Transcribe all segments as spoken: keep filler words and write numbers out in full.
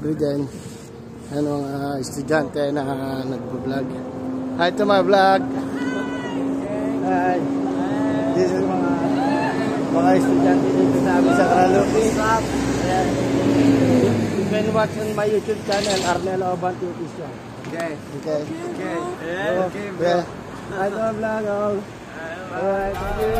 Griden. Ano mga estudyante na nagbo-vlog. Hi to my vlog. Hi. This is mga mga estudyante dito sa amin sa Karaluki. You can watch on my YouTube channel, Arnel Obanti Official. Okay. Okay. Okay. Yeah, So, okay, bro. yeah. Hi to my vlog. Oh. Alright, thank you.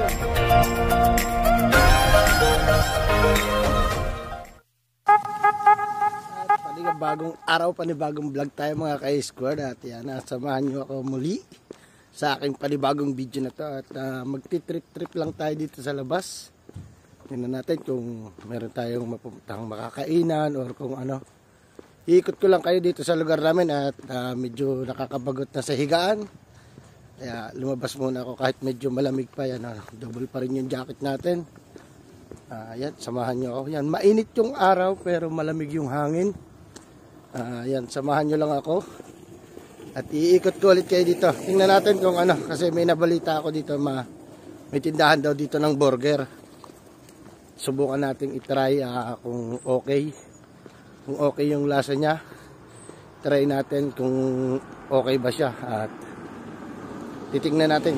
Bagong araw, panibagong vlog tayo mga ka-squad. At yan, samahan nyo ako muli sa aking panibagong video na to. At uh, magti-trip-trip lang tayo dito sa labas. Tingnan natin kung meron tayong mapupuntang makakainan or kung ano. Iikot ko lang kayo dito sa lugar namin at uh, medyo nakakabagot na sa higaan. Kaya lumabas muna ako kahit medyo malamig pa. Yan, uh, double pa rin yung jacket natin. Uh, yan, samahan nyo ako. Yan, mainit yung araw pero malamig yung hangin. Uh, yan, samahan nyo lang ako at iikot ko ulit kayo dito. Tingnan natin kung ano, kasi may nabalita ako dito, ma may tindahan daw dito ng burger. Subukan natin itry uh, kung okay kung okay yung lasa nya. Try natin kung okay ba siya at titingnan natin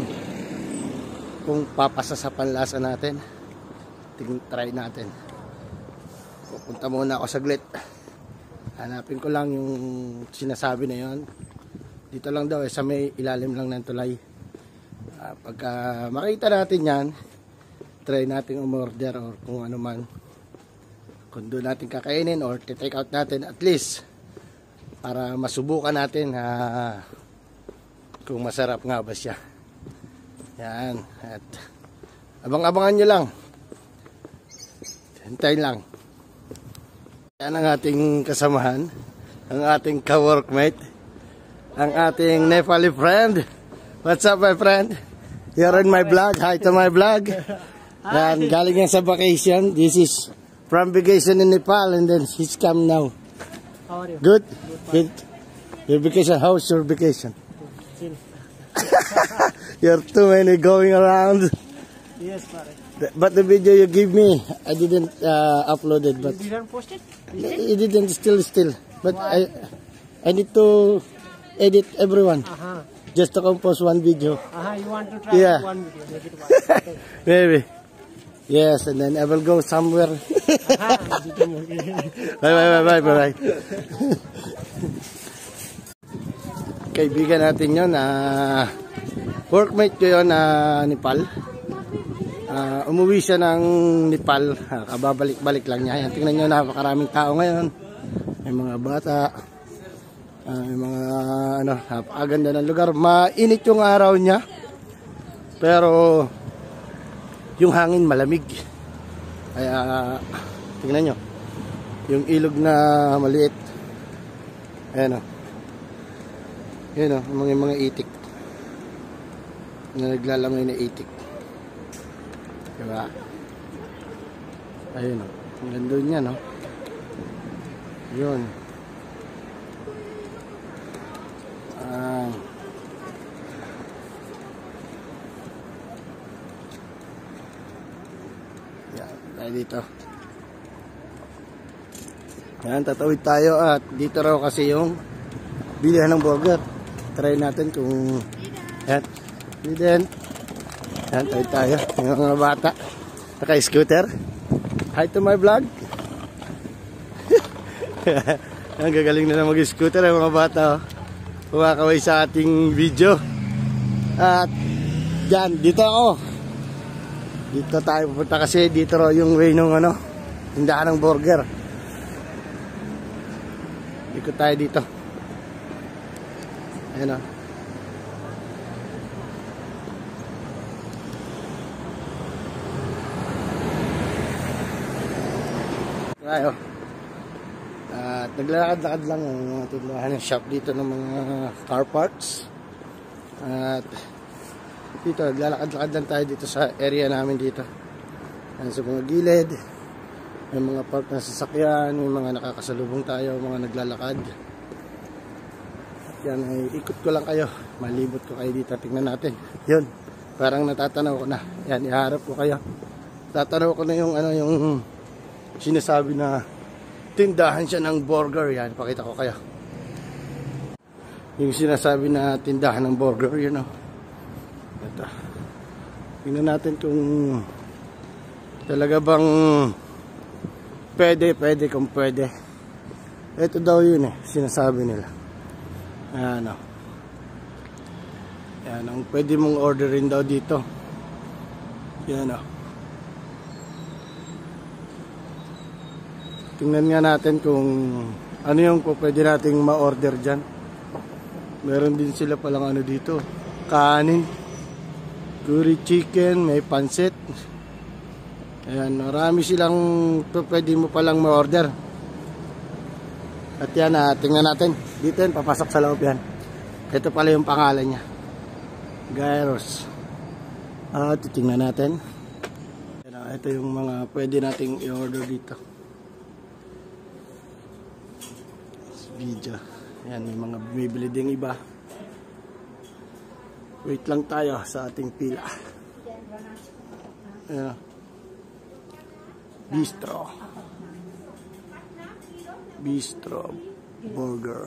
kung papasa sa panlasa natin. Ting try natin. Pupunta muna ako saglit. Hanapin ko lang yung sinasabi na yon. Dito lang daw eh, sa may ilalim lang ng tulay. Uh, pagka makita natin yan, try natin umorder or kung ano man. Kung doon natin kakainin or take out natin at least para masubukan natin uh, kung masarap nga ba siya. Yan. At abang-abangan nyo lang. Hintayin lang. Yan ang ating kasamahan, ang ating ka-workmate, ang ating Nepali friend. What's up my friend? You're in my vlog. Hi to my vlog. Yan, galing yan sa vacation. This is from vacation in Nepal and then he's come now. How are you? Good? Good. Your vacation, how's your vacation? Chill. You're too many going around. Yes, pare. But the video you give me, I didn't uh, upload it. But You didn't post it? it didn't still still. But Why? I I need to edit everyone. Uh-huh. Just to compose one video. Uh-huh. You want to try Yeah. one video, make it one. Okay. Maybe. Yes, and then I will go somewhere. Uh-huh. Bye bye bye bye bye. Kaibigan natin yun, uh, workmate ko yun na uh, Nepal. Uh, umuwi siya ng Nepal, uh, kababalik-balik lang niya. Yan, tingnan nyo, napakaraming tao ngayon. May mga bata, uh, may mga ano, napakaganda ng lugar. Mainit yung araw niya, pero yung hangin malamig. Kaya uh, tingnan nyo, yung ilog na maliit. Ayan o. Ayan o, mga, mga itik na naglalangoy na itik. Diba? Ayun o. Ang ganda niya, no? Yun. Ah. Yan. Tayo dito. Yan. Tatawid tayo at dito raw kasi yung bilihan ng burger. Try natin kung yan. Then yan, tayo tayo. Yung mga bata. Naka-scooter. Hi to my vlog. Ang gagaling na na mag-scooter yung mga bata. Oh. Kumakaway sa ating video. At yan, dito ako. Dito tayo pupunta kasi dito raw yung way nung ano, tindahan ng burger. Ikot tayo dito. Ayan o. Tayo. At naglalakad-lakad lang ang mga tindahan ng shop dito ng mga car parts. At dito, naglalakad-lakad lang tayo dito sa area namin dito. Ayan, sa mga gilid. May mga park na sasakyan, may mga nakakasalubong tayo, mga naglalakad. At yan, ay ikot ko lang kayo. Malibot ko kayo dito. Tingnan natin. Yun. Parang natatanaw ko na. Yan, iharap ko kayo. Tatanaw ko na yung ano yung sinasabi na tindahan siya ng burger. Yan, pakita ko kayo. Yung sinasabi na tindahan ng burger, yun o. Ito. Tingnan natin kung talaga bang pwede, pwede kung pwede. Ito daw yun eh, sinasabi nila. Ayan o. Yan, ang pwede mong orderin daw dito. Yan o. Tingnan nga natin kung ano yung pwede nating ma-order dyan. Meron din sila palang ano dito. Kanin. Curry chicken, may pansit. Ayan, marami silang pwede mo palang ma-order. At yan, ah, tingnan natin. Dito yan, papasok sa loob yan. Ito pala yung pangalan niya. Gyros. Ah, titingnan natin. Ito yung mga pwede nating i-order dito. Video. Yan, yung mga bumibili ding iba. Wait lang tayo sa ating pila. Ayan. Bistro. Bistro Burger.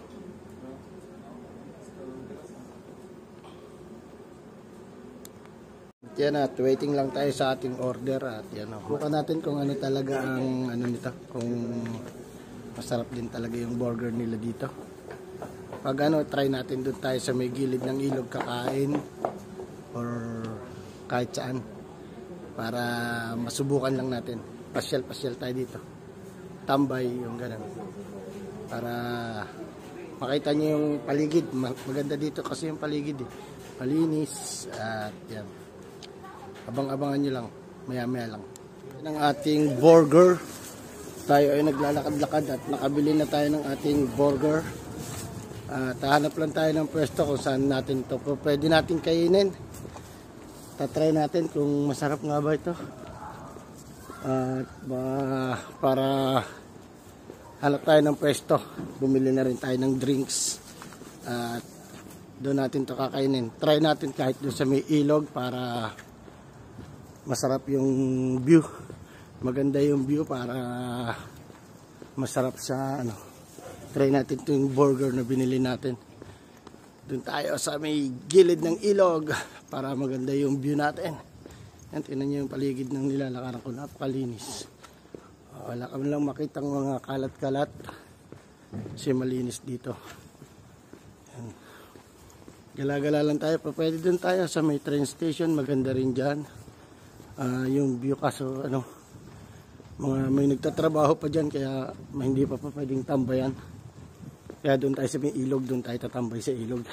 Yan at waiting lang tayo sa ating order at yan o. Buka natin kung ano talaga ang ano nito, kung masarap din talaga yung burger nila dito. Pag ano, try natin doon tayo sa may gilid ng ilog kakain or kahit saan para masubukan lang natin. Pasyal-pasyal tayo dito. Tambay yung ganun. Para makita nyo yung paligid. Maganda dito kasi yung paligid eh. Malinis at yan. Abang-abangan nyo lang, maya-maya lang. Yan ang ating burger. Tayo ay naglalakad-lakad at nakabili na tayo ng ating burger. At hahanap lang tayo ng pwesto kung saan natin ito pwede natin kainin. Tatry natin kung masarap nga ba ito. At uh, para hanap tayo ng pwesto. Bumili na rin tayo ng drinks. At doon natin ito kakainin. Try natin kahit doon sa may ilog para masarap yung view. Maganda yung view para masarap sa ano. Try natin itong burger na binili natin. Doon tayo sa may gilid ng ilog para maganda yung view natin. Yan, tingnan nyo yung paligid ng nilalakaran ko. Napakalinis. Wala kami lang makitang mga kalat-kalat. Kasi malinis dito. Yan. Gala-gala lang tayo. Pwede doon tayo sa may train station. Maganda rin dyan. Uh, yung view kaso ano, mga may nagtatrabaho pa dyan kaya may hindi pa pa pwedeng tambayan. Kaya doon tayo sa may ilog, doon tayo tatambay sa ilog.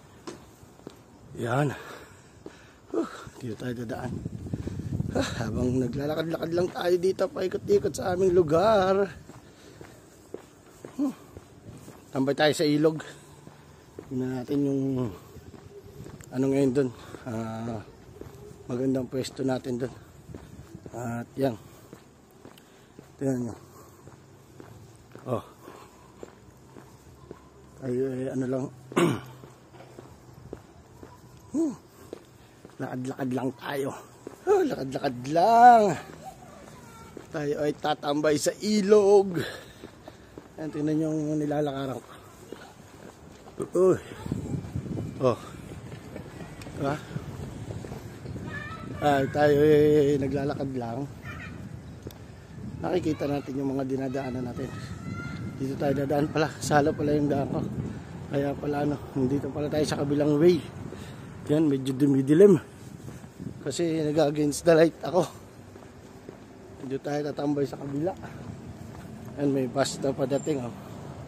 Yan. Uh, dito tayo dadaan. Uh, habang naglalakad-lakad lang tayo dito, paikot-ikot sa aming lugar. Uh, tambay tayo sa ilog. Tingnan natin yung ano ngayon doon. Uh, magandang pwesto natin doon. At yan. Tingnan nyo. Oh. Ay, ay ano lang. hmm. Lakad-lakad lang tayo. Oh, lakad-lakad lang. Tayo ay tatambay sa ilog. Yan, tingnan nyo yung nilalakaran ko. Oh. Oh. Diba? Ay, tayo ay naglalakad lang. Nakikita natin yung mga dinadaanan natin. Dito tayo dadaan pala. Salo pala yung daan ko. Kaya pala ano, dito pala tayo sa kabilang way. Yan, medyo dumidilim. Kasi nag-against the light ako. Dito tayo tatambay sa kabila. Yan, may bus na padating. Oh.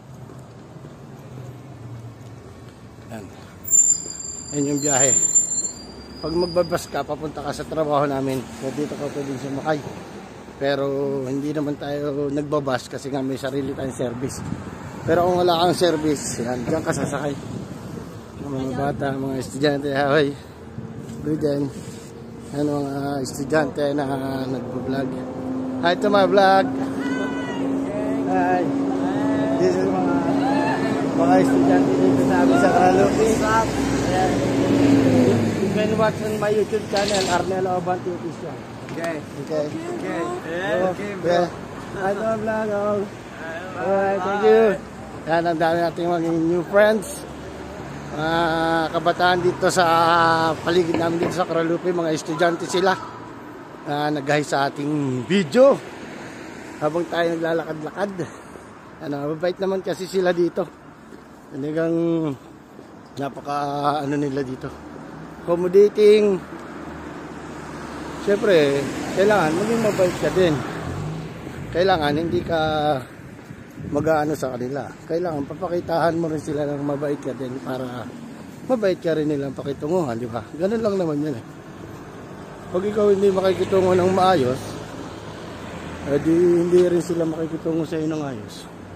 Yan. Yan yung biyahe. Pag magbabas ka, papunta ka sa trabaho namin. So dito ka pwedeng sumakay. Pero hindi naman tayo nagbabas kasi nga may sarili tayong service. Pero kung wala kang service, yan, diyan ka sasakay. Mga bata, mga estudyante, ahoy. Good din. Yan mga estudyante na nagbo-vlog. Hi to my vlog. Hi. This is mga mga estudyante dito sa amin sa Karaluki. You can watch on my YouTube channel, Arnel Obanti Official. Okay. Okay. Okay. Oh, Okay, bro. yeah. Hi to my vlog. Oh. Hi. Alright, thank you. Yan, ang dami nating maging new friends. Mga kabataan dito sa paligid namin dito sa Caralupe, mga estudyante sila. Uh, nag-hi sa ating video habang tayo naglalakad-lakad. Ano, mabait naman kasi sila dito. Talagang napaka ano nila dito. Accommodating. Siyempre, kailangan maging mabait ka din. Kailangan hindi ka mag-aano sa kanila. Kailangan papakitahan mo rin sila ng mabait ka din para mabait ka rin nilang pakitunguhan, di ba? Ganun lang naman yun eh. Pag ikaw hindi makikitungo ng maayos, edi hindi rin sila makikitungo sa iyo ng ayos.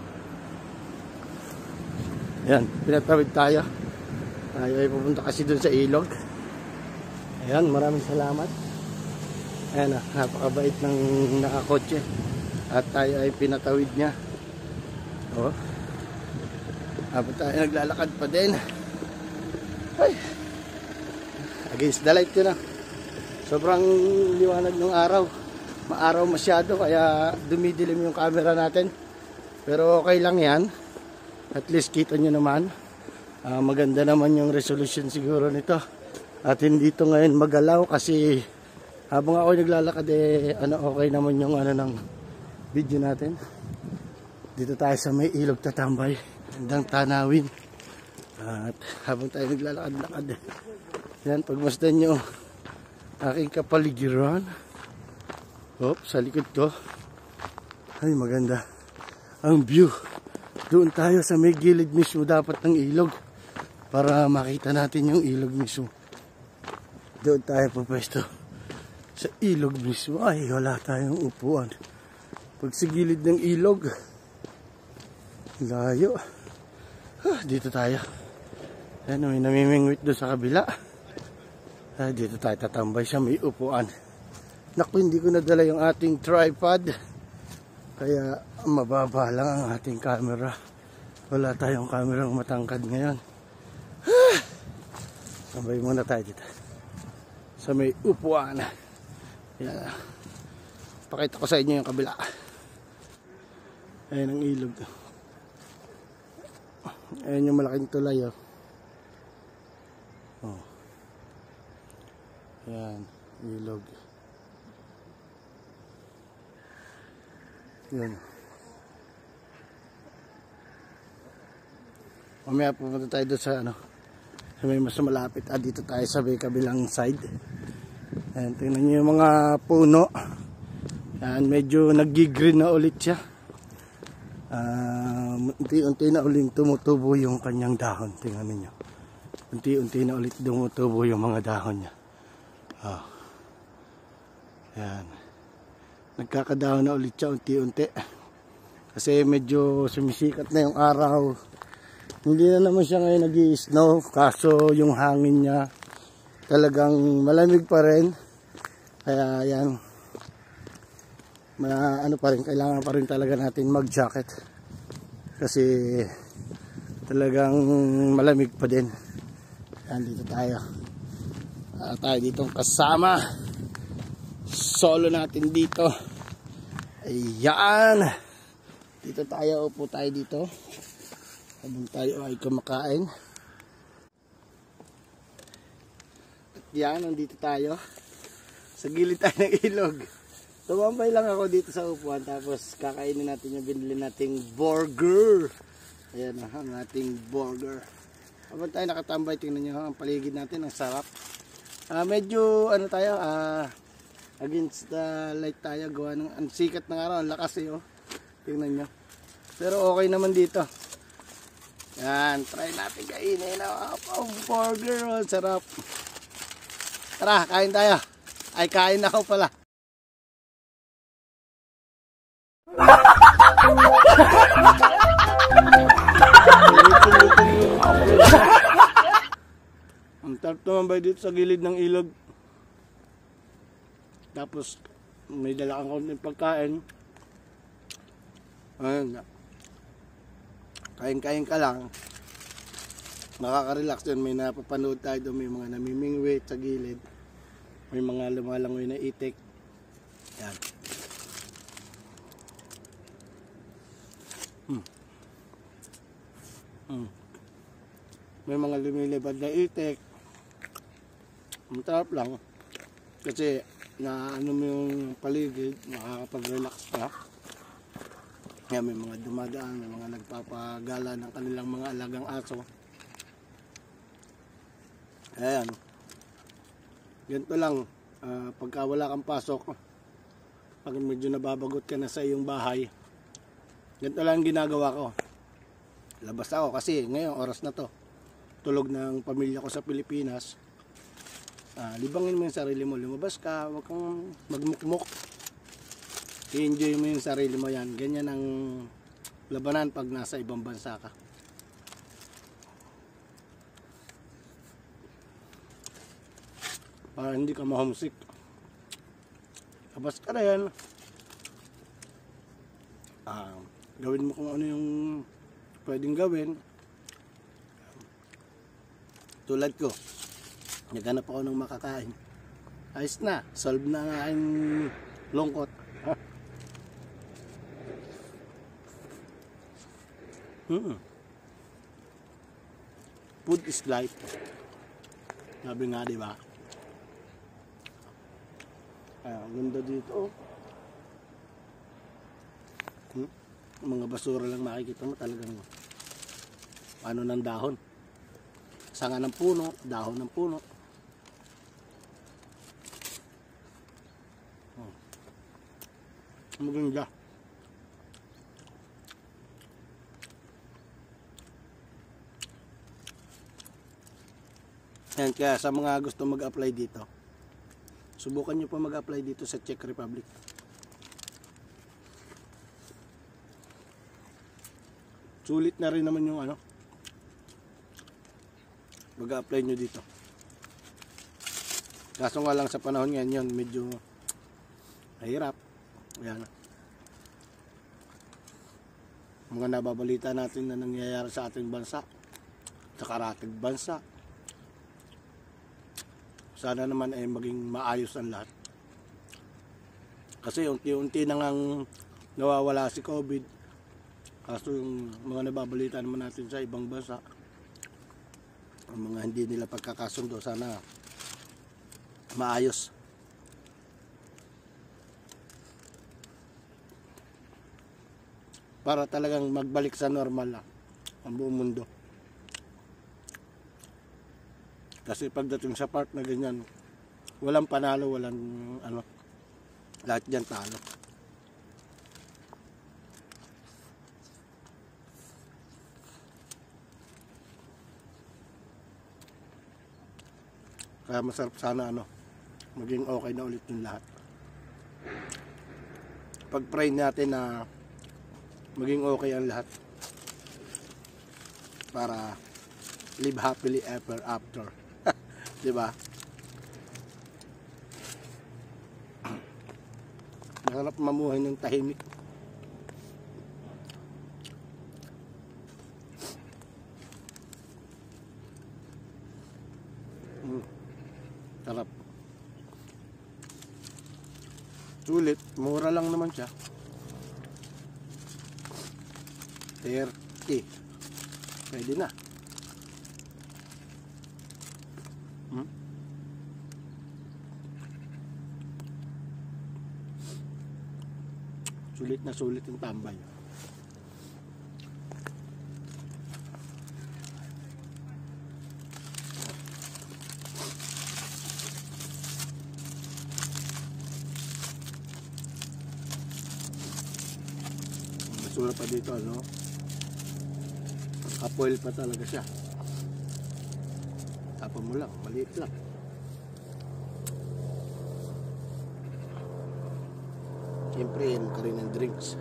Yan, pinatawid tayo. Tayo ay pupunta kasi dun sa ilog. Ayan, maraming salamat. Ayan ah, napakabait ng nakakotse. At tayo ay pinatawid niya. Oh. Habang tayo naglalakad pa din. Ay. Against the light yun ah. Sobrang liwanag ng araw. Maaraw masyado kaya dumidilim yung camera natin. Pero okay lang yan. At least kita nyo naman. Uh, maganda naman yung resolution siguro nito. At hindi ito ngayon magalaw kasi habang ako naglalakad eh ano, okay naman yung ano ng video natin. Dito tayo sa may ilog tatambay. Handang tanawin. At habang tayo naglalakad-lakad. Yan, pagmasdan nyo aking kapaligiran. Hop, sa likod ko. Ay, maganda. Ang view. Doon tayo sa may gilid mismo dapat ng ilog. Para makita natin yung ilog mismo. Doon tayo pupwesto. Sa ilog mismo. Ay, wala tayong upuan. Pag sa gilid ng ilog, layo. Ah, dito tayo. Ayan, may namimingwit doon sa kabila. Ah, dito tayo tatambay sa may upuan. Naku, hindi ko nadala yung ating tripod. Kaya mababa lang ang ating camera. Wala tayong camera matangkad ngayon. Ah, tambay muna tayo dito. Sa may upuan. Ayan. Pakita ko sa inyo yung kabila. Ayan ang ilog. Ayan yung malaking tulay oh. Oh. Ayan, ilog. Ayan. Mamaya pupunta tayo doon sa ano, sa may mas malapit. Ah, dito tayo sa may kabilang side. Ayan, tingnan nyo yung mga puno. Ayan, medyo nag-green na ulit siya. Uh, unti-unti na ulit tumutubo yung kanyang dahon. Tingnan niyo. Unti-unti na ulit tumutubo yung mga dahon niya. Oh. Ayan. Nagkakadahon na ulit siya unti-unti. Kasi medyo sumisikat na yung araw. Hindi na naman siya ngayon nag-i-snow. Kaso yung hangin niya talagang malamig pa rin. Kaya yan. Ma, ano pa rin, kailangan pa rin talaga natin mag-jacket kasi talagang malamig pa din. Yan, dito tayo. Uh, tayo ditong kasama. Solo natin dito. Ayan. Dito tayo, upo tayo dito. Habang tayo ay kumakain. At yan, nandito tayo. Sa gilid tayo ng ilog. Tumambay lang ako dito sa upuan tapos kakainin natin yung binili nating burger. Ayan ang ating burger. Habang tayo nakatambay, tingnan nyo ang paligid natin, ang sarap. Uh, medyo ano tayo, uh, against the light tayo, gawa ng ang sikat ng araw, ang lakas eh oh. Tingnan nyo. Pero okay naman dito. Yan, try natin kainin ang oh, burger, oh, sarap. Tara, kain tayo. Ay, kain ako pala. Ang sarap naman ba dito sa gilid ng ilog. Tapos may dala kang konting pagkain. Ayun. Kain-kain ka lang. Nakaka-relax yun. May napapanood tayo doon. May mga namimingwit sa gilid. May mga lumalangoy na itik. Yan. Hmm. Hmm. May mga lumilipad na itik. Ang sarap lang. Kasi na ano mo yung paligid, makakapag-relax ka. Kaya may mga dumadaan, may mga nagpapagala ng kanilang mga alagang aso. Ayan. Ganito lang, uh, pagka wala kang pasok, pag medyo nababagot ka na sa iyong bahay, ganito lang ginagawa ko. Labas ako kasi ngayon oras na to. Tulog ng pamilya ko sa Pilipinas. Uh, libangin mo yung sarili mo, lumabas ka, huwag kang magmukmuk. I-enjoy mo yung sarili mo yan. Ganyan ang labanan pag nasa ibang bansa ka. Para hindi ka ma-homesick. Labas ka na yan. Uh, gawin mo kung ano yung pwedeng gawin. Tulad ko, naghanap ako ng makakain. Ayos na, solve na ang aking lungkot. Hmm. Food is life. Sabi nga, di ba? Ay, ang ganda dito. Hmm? Mga basura lang makikita mo talagang ano ng dahon. Sanga ng puno, dahon ng puno. Oh. Maganda. Yan, kaya sa mga gusto mag-apply dito, subukan nyo pa mag-apply dito sa Czech Republic. Sulit na rin naman yung ano, mag-apply nyo dito. Kaso nga lang sa panahon ngayon yun, medyo mahirap. Ayan. Mga nababalita natin na nangyayari sa ating bansa, sa karatig bansa. Sana naman ay maging maayos ang lahat. Kasi unti-unti na ngang nawawala si COVID. Kaso yung mga nababalita naman natin sa ibang bansa, ang mga hindi nila pagkakasundo, sana maayos. Para talagang magbalik sa normal lang ang buong mundo. Kasi pagdating sa part na ganyan, walang panalo, walang ano, lahat dyan talo. Kaya masarap sana ano, maging okay na ulit yung lahat. Pag-pray natin na maging okay ang lahat. Para live happily ever after. Diba? Masarap mamuhay ng tahimik. Mm. Sarap. Sulit, mura lang naman siya. thirty. Pwede na. Hmm? Sulit na sulit yung tambay. Basura pa dito, ano? Kapoil pa talaga siya. Tapon mo lang, maliit lang. Siyempre, yan ka rin ng drinks.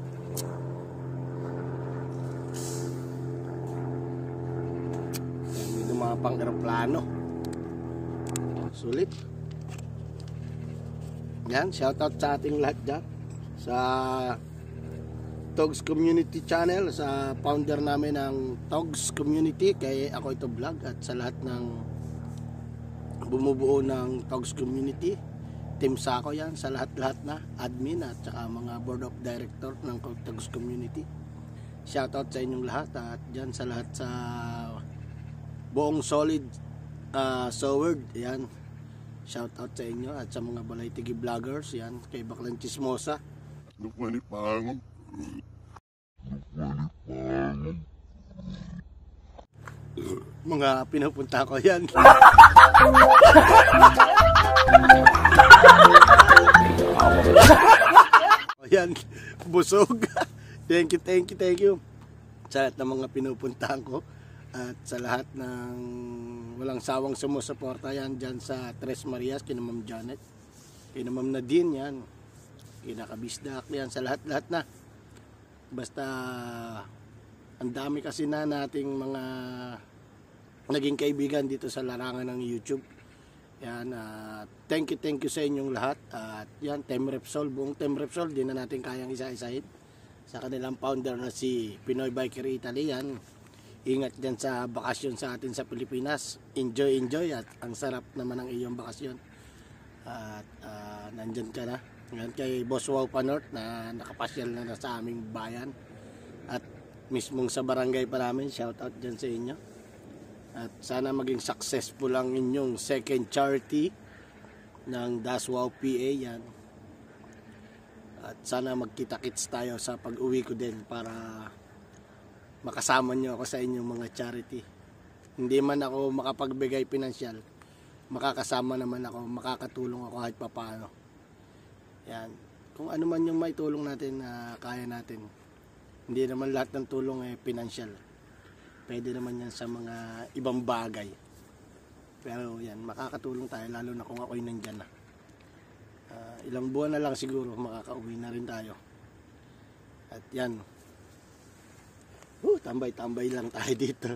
Yan, may mga pang aeroplano. Sulit. Yan, shoutout sa ating lahat dyan. Sa Togs Community Channel, sa founder namin ng Togs Community, kay Ako Ito Vlog, at sa lahat ng bumubuo ng Togs Community, Team Sako yan, sa lahat-lahat na admin at saka mga board of director ng Togs Community. Shoutout sa inyong lahat at dyan sa lahat sa buong solid uh, Soward. Yan. Shoutout sa inyo at sa mga Balay Tigi vloggers. Yan. Kay Baklang Chismosa. Mga pinupunta ko yan. Yan, busog. Thank you, thank you, thank you sa lahat ng mga pinupuntahan ko at sa lahat ng walang sawang sumusuporta yan dyan sa Tres Marias, kina Ma'am Janet, kina Ma'am Nadine yan, kina Kabisdak yan, sa lahat-lahat na. Basta ang dami kasi na nating mga naging kaibigan dito sa larangan ng YouTube. Yan, uh, thank you, thank you sa inyong lahat. At uh, yan, Team Repsol, buong Team Repsol, di na natin kayang isa-isahin. Sa kanilang founder na si Pinoy Biker Italy, yan. Ingat dyan sa bakasyon sa atin sa Pilipinas. Enjoy, enjoy. At ang sarap naman ng iyong bakasyon. At uh, nandyan ka na. Yan kay Boss Wow Panort na nakapasyal na, na sa aming bayan. At mismong sa barangay pa namin, shoutout dyan sa inyo. At sana maging successful ang inyong second charity ng Daswaw P A yan. At sana magkita-kits tayo sa pag-uwi ko din para makasama nyo ako sa inyong mga charity. Hindi man ako makapagbigay pinansyal, makakasama naman ako, makakatulong ako kahit papaano. Yan. Kung ano man yung maitulong natin na uh, kaya natin. Hindi naman lahat ng tulong ay eh, pinansyal. Pwede naman yan sa mga ibang bagay. Pero yan, makakatulong tayo lalo na kung ako'y nandyan na. Uh, ilang buwan na lang siguro makakauwi na rin tayo. At yan. Uh, tambay-tambay lang tayo dito.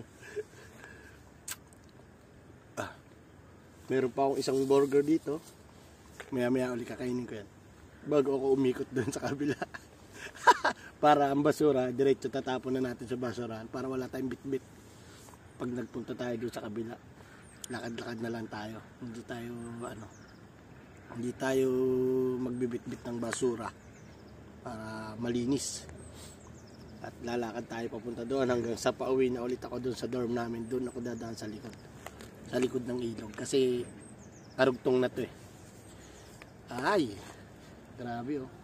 ah, meron pa akong isang burger dito. Maya-maya ulit kakainin ko yan. Bago ako umikot doon sa kabila. Para ang basura, diretso tatapon na natin sa basurahan para wala tayong bit-bit. Pag nagpunta tayo doon sa kabila, lakad-lakad na lang tayo. Hindi tayo, ano, hindi tayo magbibit-bit ng basura para malinis. At lalakad tayo papunta doon hanggang sa pauwi na ulit ako doon sa dorm namin. Doon ako dadaan sa likod. Sa likod ng ilog. Kasi karugtong na to eh. Ay, grabe oh.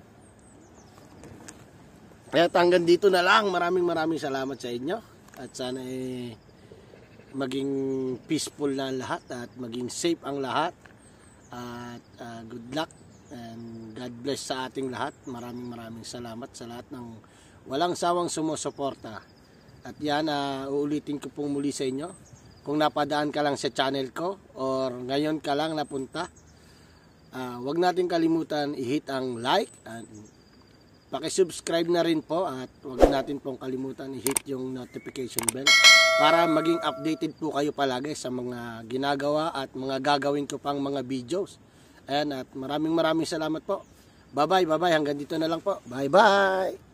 Kaya hanggang dito na lang. Maraming maraming salamat sa inyo. At sana eh, maging peaceful na lahat at maging safe ang lahat. At uh, good luck and God bless sa ating lahat. Maraming maraming salamat sa lahat ng walang sawang sumusuporta. At yan, uh, uulitin ko pong muli sa inyo. Kung napadaan ka lang sa channel ko or ngayon ka lang napunta, uh, wag natin kalimutan i-hit ang like and paki-subscribe na rin po at huwag natin pong kalimutan i-hit yung notification bell para maging updated po kayo palagi sa mga ginagawa at mga gagawin ko pang mga videos. Ayan, at maraming maraming salamat po. Bye bye, bye bye. Hanggang dito na lang po. Bye bye.